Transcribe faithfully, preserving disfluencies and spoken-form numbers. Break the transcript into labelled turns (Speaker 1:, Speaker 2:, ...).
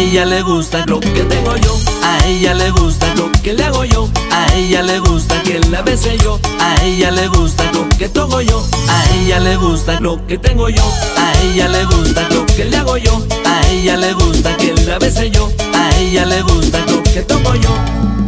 Speaker 1: ella le gusta lo que tengo yo, a ella le gusta lo que le hago yo, a ella le gusta que la bese yo, a ella le gusta lo que toco yo, a ella le gusta lo que tengo yo, a ella le gusta lo que le hago yo, a ella le gusta que la bese yo, a ella le gusta lo que toco yo.